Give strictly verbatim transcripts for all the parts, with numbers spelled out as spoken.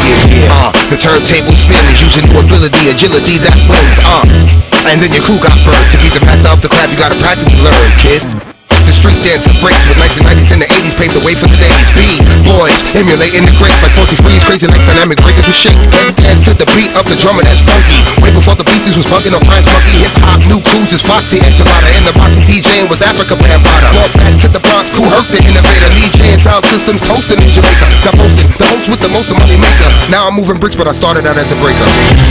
yeah, yeah. Uh, the turntable spins using new ability, agility that wins. Uh, and then your crew got burned. To be the master of the craft, you gotta practice to learn, kid. The street dancer breaks with nineteen nineties and the eighties paved the way for the days. B-boys emulating the grace like forty freeze, crazy like dynamic breakers with shake. Let's dance to the beat of the drummer that's funky. Way before the Beasties was bugging on France Monkey. Hip-hop, new cruises, Foxy, Enchilada. And the boxing DJing was Africa Bambaataa. Walk back to the Bronx, Cool Herc the innovator. DJing sound systems, toasting in Jamaica. Got posted, the host with the most of money maker. Now I'm moving bricks, but I started out as a breaker.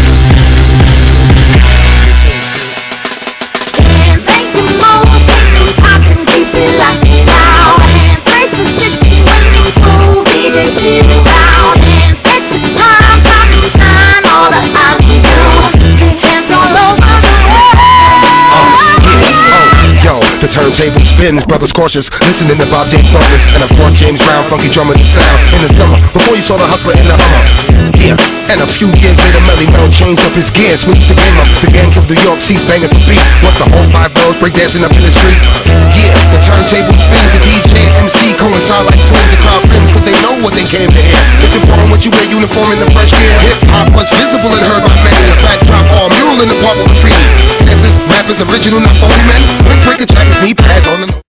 Turntable spins, brothers cautious, listening to Bob James Norris, and of course James Brown, funky drummer the sound in the summer, before you saw the hustler in the Hummer. Yeah, and a few years later Melly Mel changed up his gear, switched the game up. The gangs of New York ceased banging for beat. What's the whole five girls breakdancing up in the street? Yeah, the turntable spins, the D J and M C coincide like twins. The crowd flings, cause they know what they came to hear. If you're born with you wear uniform in the fresh gear, hip hop was visible and heard by many. A backdrop all mural in the park with graffiti. Dancers, rappers, original, not phony men. Quick breaker jackets, knee pads on the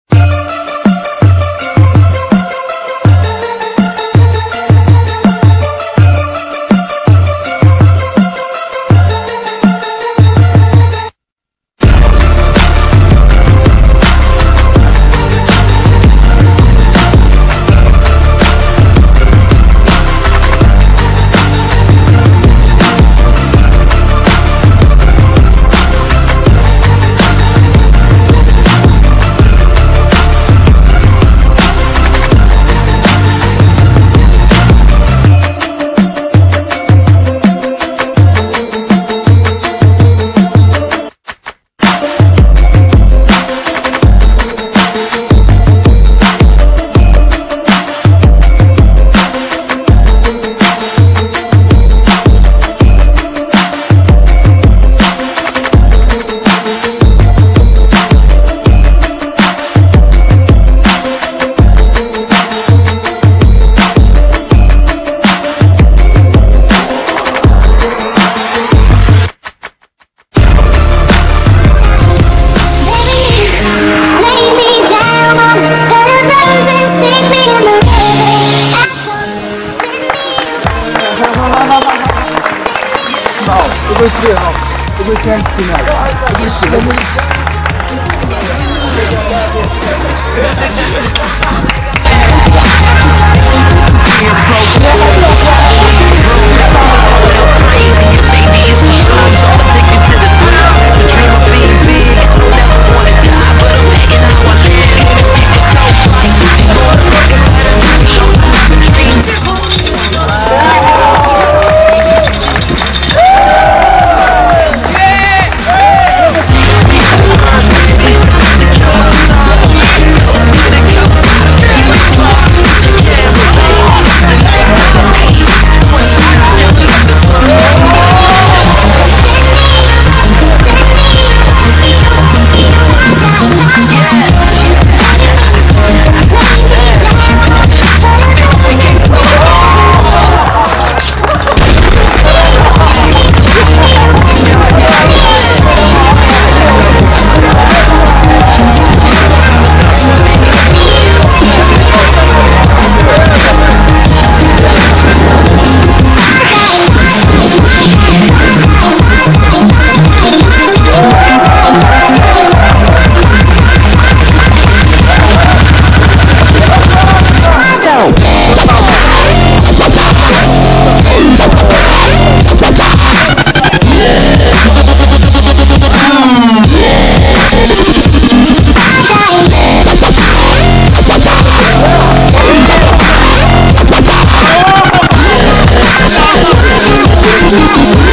We'll be right back.